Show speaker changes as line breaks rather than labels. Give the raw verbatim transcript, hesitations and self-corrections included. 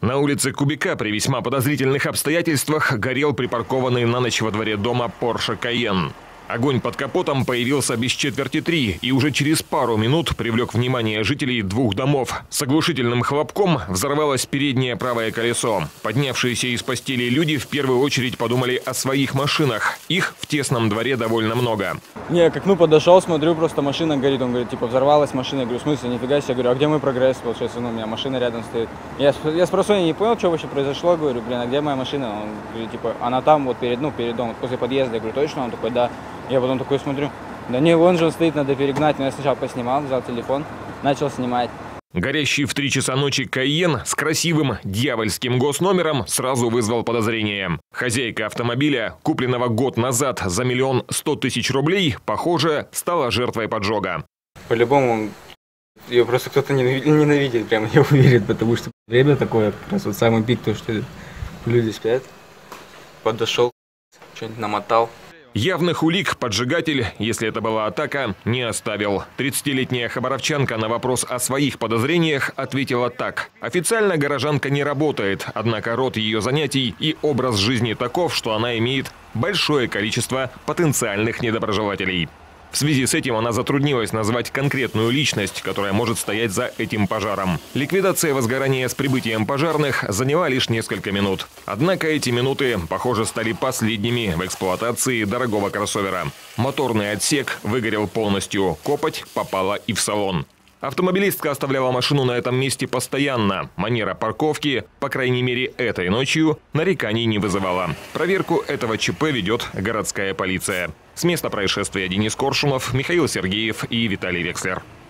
На улице Кубика при весьма подозрительных обстоятельствах горел припаркованный на ночь во дворе дома Porsche Cayenne. Огонь под капотом появился без четверти три и уже через пару минут привлек внимание жителей двух домов. С оглушительным хлопком взорвалось переднее правое колесо. Поднявшиеся из постели люди в первую очередь подумали о своих машинах. Их в тесном дворе довольно много.
Не, как ну подошел, смотрю, просто машина горит. Он говорит, типа, взорвалась машина. Я говорю, в смысле, нифига себе. Я говорю, а где мой прогресс? Получается, ну, у меня машина рядом стоит. Я, я спросил, я не понял, что вообще произошло. Говорю, блин, а где моя машина? Он говорит, типа, она там, вот перед, ну, перед домом, после подъезда. Я говорю, точно? Он такой, да. Я потом такой смотрю, да не, вон же он стоит, надо перегнать. Но я сначала поснимал, взял телефон, начал снимать.
Горящий в три часа ночи Кайен с красивым дьявольским госномером сразу вызвал подозрение. Хозяйка автомобиля, купленного год назад за миллион сто тысяч рублей, похоже, стала жертвой поджога.
По-любому ее просто кто-то ненавидит, прям не уверен, потому что время такое, как раз вот самый пик, то что люди спят. Подошел, что-нибудь намотал.
Явных улик поджигатель, если это была атака, не оставил. тридцатилетняя хабаровчанка на вопрос о своих подозрениях ответила так. Официально горожанка не работает, однако род ее занятий и образ жизни таков, что она имеет большое количество потенциальных недоброжелателей. В связи с этим она затруднилась назвать конкретную личность, которая может стоять за этим пожаром. Ликвидация возгорания с прибытием пожарных заняла лишь несколько минут. Однако эти минуты, похоже, стали последними в эксплуатации дорогого кроссовера. Моторный отсек выгорел полностью, копоть попала и в салон. Автомобилистка оставляла машину на этом месте постоянно. Манера парковки, по крайней мере этой ночью, нареканий не вызывала. Проверку этого ЧП ведет городская полиция. С места происшествия Денис Коршунов, Михаил Сергеев и Виталий Векслер.